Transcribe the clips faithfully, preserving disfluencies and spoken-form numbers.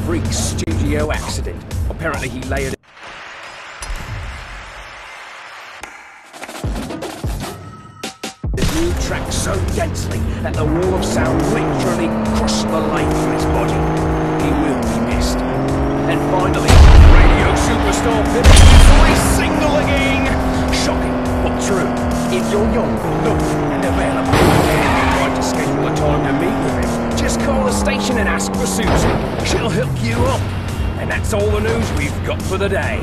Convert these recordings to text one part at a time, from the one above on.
freak studio accident. Apparently he layered the new track so densely that the wall of sound literally crushed the life from his body. He will be missed. And finally, radio superstar Philip Isley signaling! Shocking, but true. If you're young, lucky, and available, and you'd like to schedule a time to meet with him, just call the station and ask for Susan. She'll hook you up. And that's all the news we've got for the day.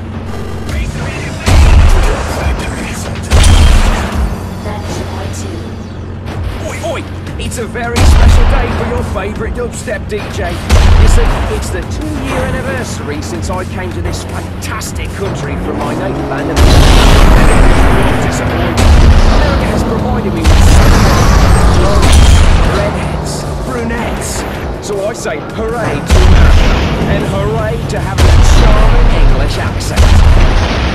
Oi, oi! It's a very special day for your favourite dubstep D J. You see, it's the two-year anniversary since I came to this fantastic country from my native land of not disappointed. America has provided me with blondes, redheads, brunettes. So I say hooray to America, and hooray to having a charming English accent.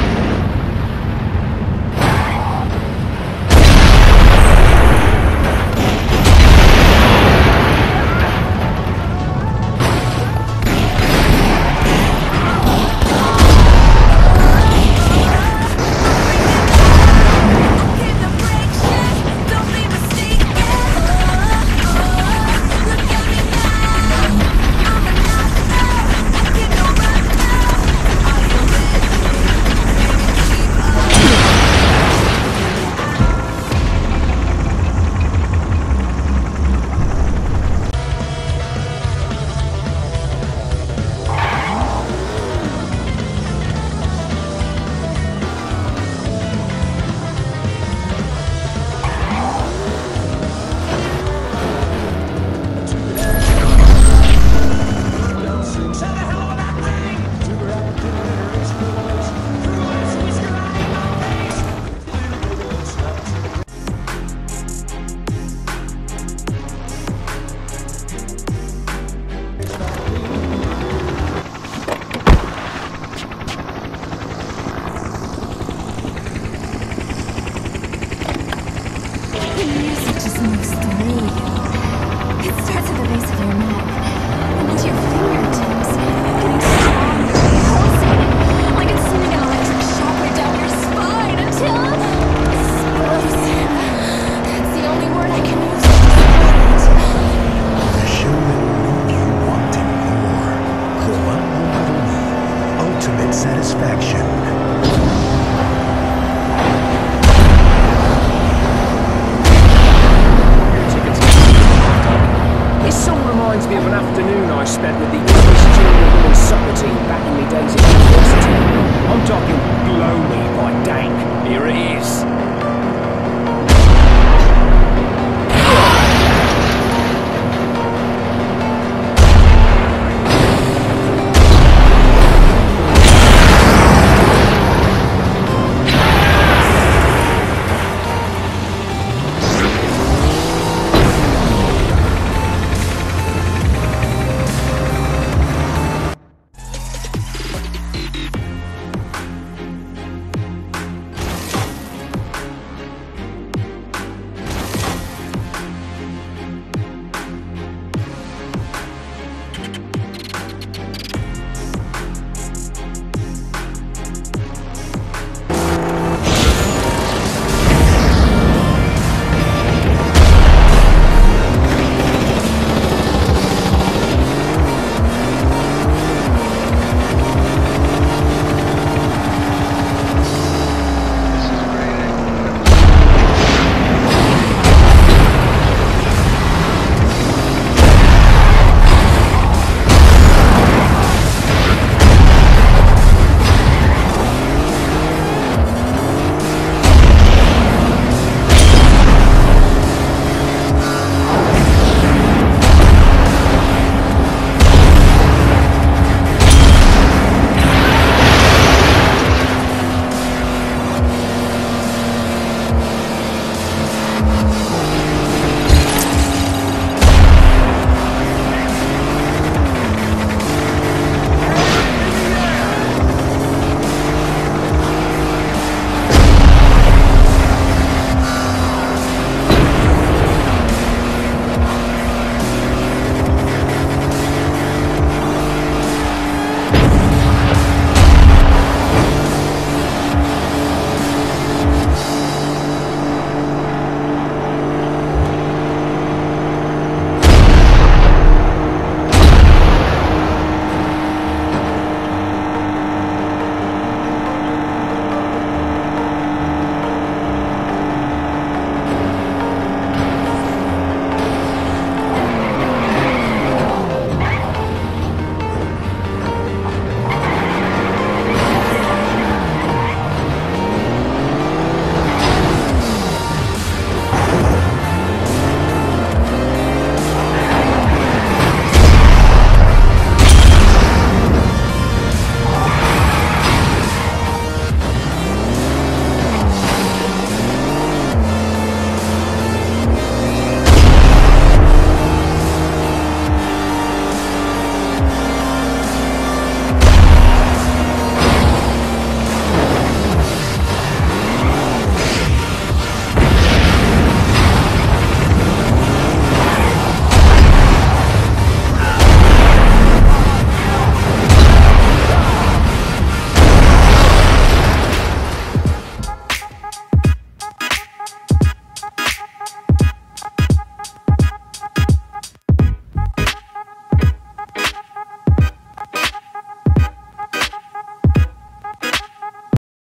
Spent with the English junior women's soccer team back in the days at university. I'm talking Blow Me by Dank. Here it is.